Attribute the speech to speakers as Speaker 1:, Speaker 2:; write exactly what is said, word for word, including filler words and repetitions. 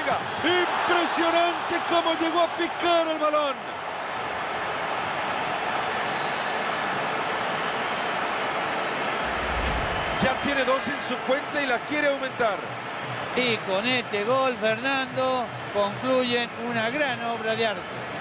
Speaker 1: pega. Impresionante cómo llegó a picar el balón. Ya tiene dos en su cuenta y la quiere aumentar.
Speaker 2: Y con este gol, Fernando, concluyen una gran obra de arte.